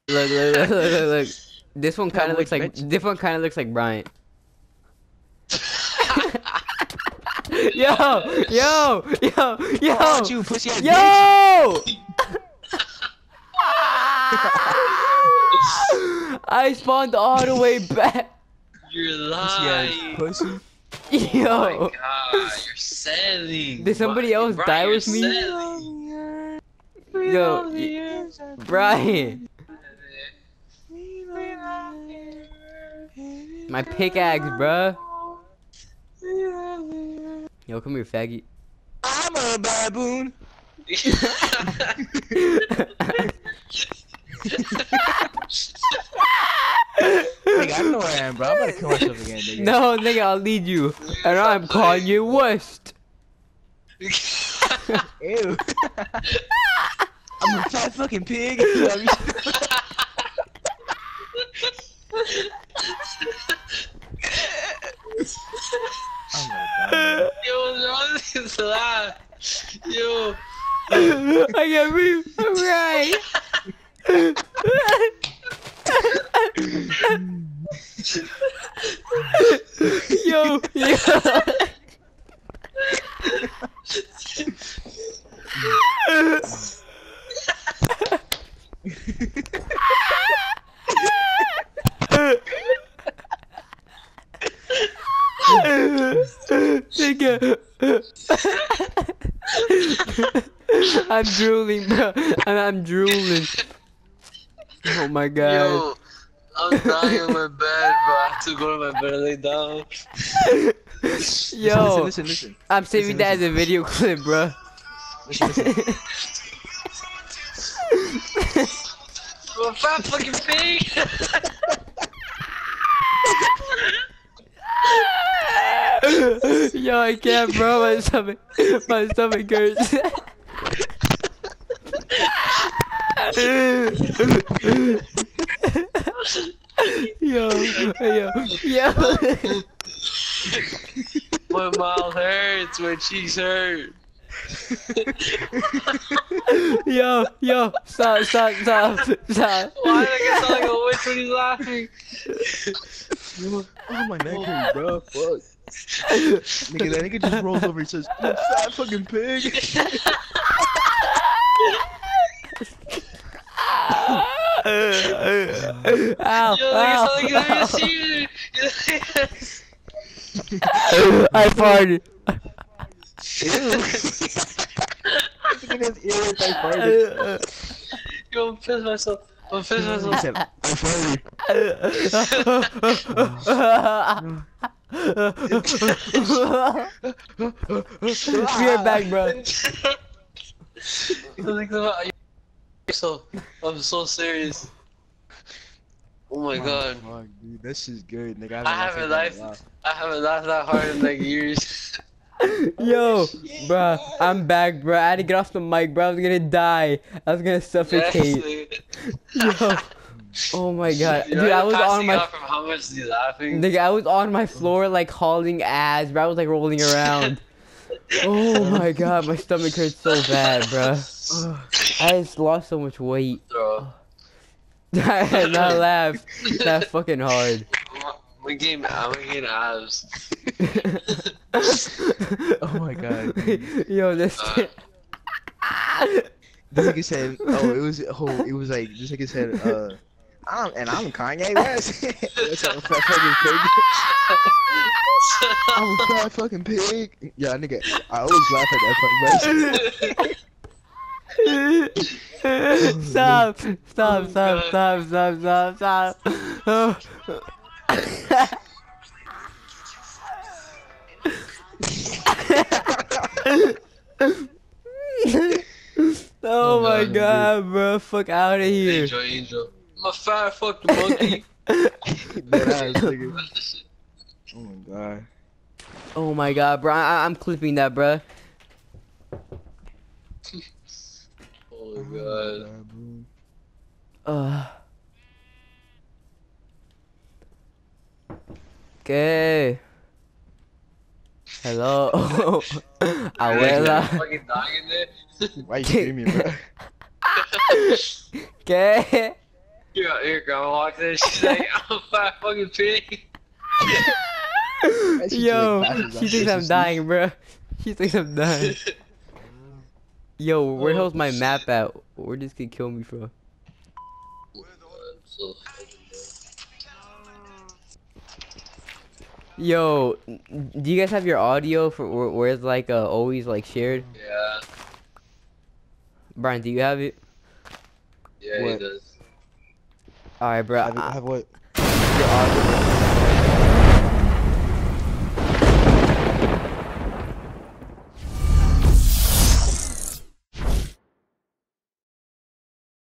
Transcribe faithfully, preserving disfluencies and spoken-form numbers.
Look, look, look, look, look, look. This one kind of Yeah, looks like. bitch. This one kind of looks like Bryant. Yo, yo, yo, yo, Oh, you pussy ass yo! I spawned all the way back. You're bitch. Pussy lying. ass pussy. Yo. Oh my god, you're selling. Did somebody Brian, else Brian, die you're with me? selling. Yo, y- Brian. My pickaxe, bruh. Yo, come here, faggot. I'm a baboon. Nigga, I know where I am, bro. I'm about to kill myself again, nigga. No, nigga, I'll lead you. And I'm Kanye West. Ew. I'm a fat fucking pig. Oh my god. Yo, what's wrong with this laugh? Yo. I got me right. Yo, yo. Nigga. I'm drooling, bro. I'm, I'm drooling. Oh my god. Yo, I'm dying in my bed, bro. I have to go to my bed and lay down. Yo, Listen, listen, listen. I'm saving Listen, that listen. as a video clip, bro. Listen, listen. I'm a fat fucking pig. Yo, I can't, bro. My stomach, my stomach hurts. Yo, yo, yo. My mouth hurts, my cheeks hurt. Yo, yo, stop, stop, stop, stop. Why did I get sound like a witch when he's laughing? Oh, my neck hurts, bro. Fuck. Nigga, that nigga just rolls over and says, "You fat fucking pig." Ow, Yo, ow, like ow. it's like a yes. I farted. Look at his ear with that farted. Yo, I'm pissed myself. I'm pissed He myself. said, "I farted." We are back, bro. Like, I'm so, I'm so serious. Oh my god. Fuck, dude, this is good, nigga. I haven't laughed. I haven't laughed that hard in like years. Yo, bruh, I'm back, bruh. I had to get off the mic, bruh. I was gonna die. I was gonna suffocate. Yo, oh my god, You're dude, I was on passing my, out from how much you laughing. nigga, I was on my floor like hauling ass, bruh. I was like rolling around. Oh my god, my stomach hurts so bad, bruh. I just lost so much weight. Bro, I had not laugh that fucking hard. we game, I'm getting abs. Oh my god. Dude. Yo, this. Uh, This nigga said, oh, it was, oh, it was like, this nigga said, uh, I'm, and I'm Kanye West. That's a fat fucking pig. I'm a fat fucking pig. Yeah, nigga, I always laugh at that fucking Stop! Stop! Stop! Stop! Stop! Stop! Stop! Oh. Oh my God, god, bro! Fuck out of here! Angel, angel. I'm a fat fucking monkey. Dead ass, nigga. Oh my god. Oh my god, bro! I I'm clipping that, bro. Oh my god. Uh. Okay. Hello. Abuela. Fucking dying in there. Why you screaming, bro? Okay. Your, your grandma walks in, she's like, I'm a fat fucking pig. That shit Yo, like glasses on she thinks I'm faces. dying, bro. She thinks I'm dying. Yo, where the Oh, hell's my shit. map at? Where this kid kill me from? So Yo, n- do you guys have your audio for where, where it's like uh, always like shared? yeah, Brian, do you have it? yeah, What? he does. All right, bro. Have, I- have what? your audio.